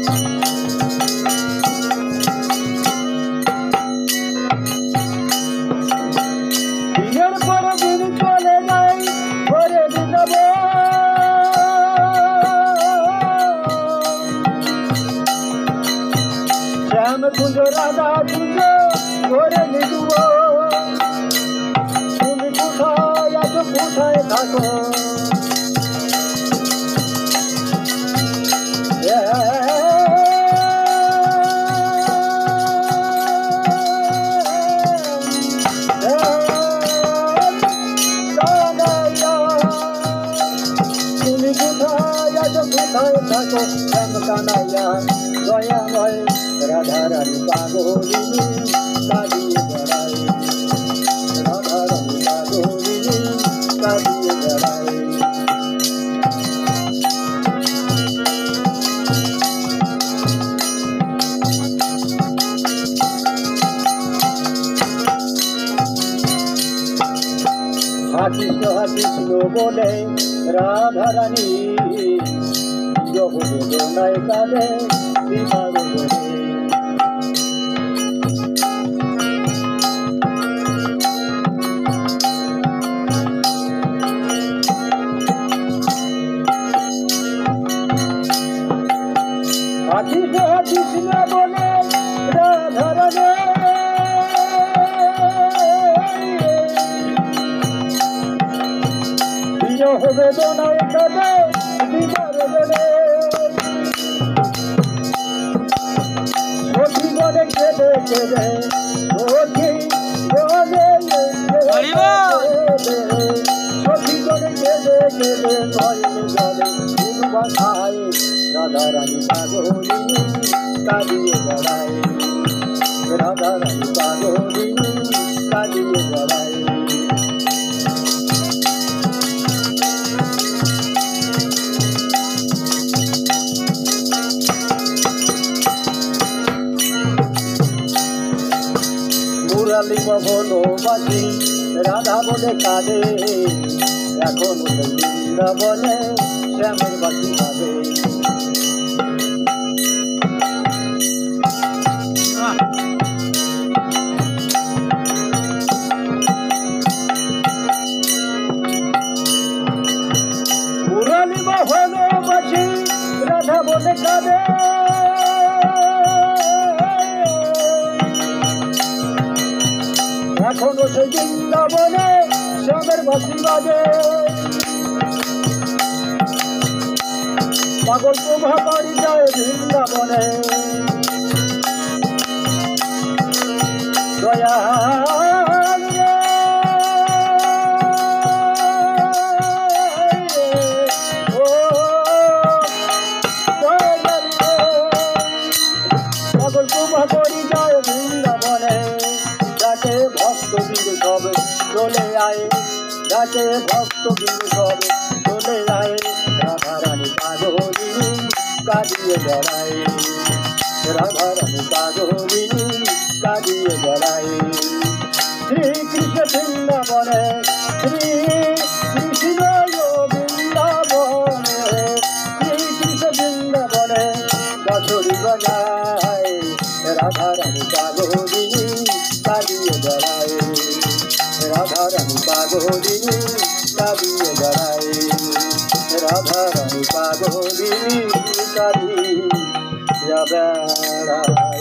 দিনের পর দিন চলে যায় ভরে যাব শ্যাম কুঞ্জ রাধা কুঞ্জ ভরে নিব তুমি কোথায় আছো কোথায় থাকো শ্যাম কানাইয়া দয়াময় রাধা রানী পাগলিনী কাঁদিয়ে বেড়ায় রাধা রানী পাগলিনী কাঁদিয়ে বেড়ায় হাসিস হাসিস বলে রাধা রানী বেদনায় কাঁদে বিভাগ হাসিস হাসিস বলে রাধা রানী বিরহ বেদনায় কাঁদে বিভাগ বলে সখী বলে কেঁদে কেঁদে সখী বলে সখী বলে কেঁদে কেঁদে নয়ন জলে ভাষায় রাধা রানী পাগলিনী কাঁদিয়ে বেড়ায় রাধা রানী পাগলিনী কাঁদিয়ে বেড়ায় মুরালি মোহনবাসী রাধা বলে কাঁদে এখন বৃন্দাবনে শ্যামের বাসী কাঁদে মুরালি মোহনবাসী রাধা বলে কাঁদে এখনো সেই বৃন্দাবনে শ্যামের বাঁশি বাজে পাগল প্রভাকারী যায় বৃন্দাবনে দয়াল রে ও দয়াল রে পাগল প্রভাকারী যায় বৃন্দাবনে ডাকে ভক্ত বিন্দু সব চলে আয় ডাকে ভক্ত বিন্দু সব চলে আয় রাধা রানী পাগলিনী কাঁদিয়ে বেড়ায় রাধা রানী পাগলিনী কাঁদিয়ে বেড়ায় শ্রীকৃষ্ণ বৃন্দাবনে শ্রী কৃষ্ণ বৃন্দাবনে শ্রীকৃষ্ণ বৃন্দাবনে বাঁশরি বাজায় রাধা রানী পাগলিনী কাঁদিয়ে বেড়ায় রাধা রানী পাগলিনী কাঁদিয়ে বেড়ায় রাধা রানী পাগলিনী কাঁদিয়ে বেড়ায়।